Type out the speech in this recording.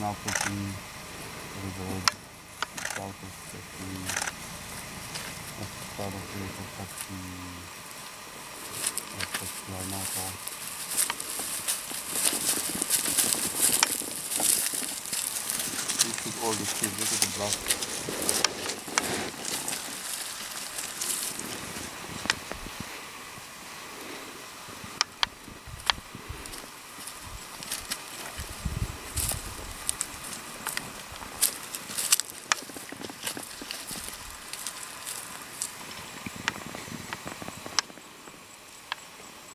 now pushing to the road south of the start of the taxi now for. This is all the trees, look at the black.